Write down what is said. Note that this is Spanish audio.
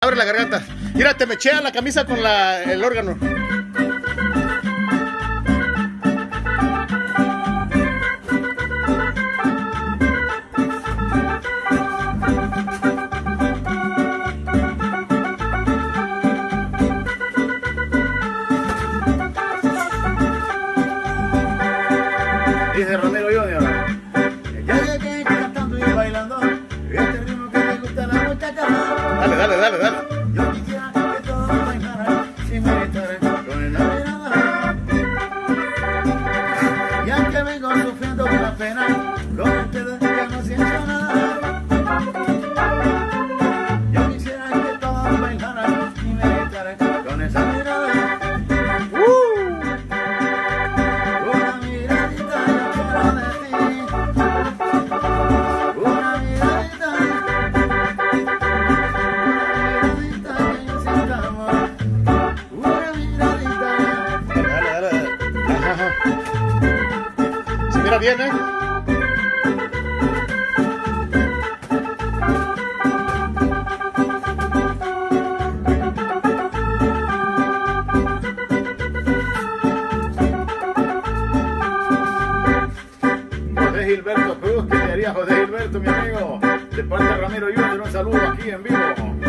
Abre la garganta. Mira, te mechea la camisa con el órgano. Dice Ramiro Junior. Ya llegué cantando y bailando este ritmo que le gusta a la muchacha. Dale, dale, dale, dale. Yo quisiera que todos bailaran sin meditar con la mirada. Ya que vengo sufriendo con la pena, con ustedes ya no siento nada. Yo quisiera que todos bailaran sin meditar con esa mirada. Una miradita yo quiero de ti. Una miradita. Dale, dale, dale. Ajá. Se mira bien, ¿eh? José Gilberto Cruz, ¿qué te haría José Gilberto, mi amigo? De parte de Ramiro Junior, un saludo aquí en vivo.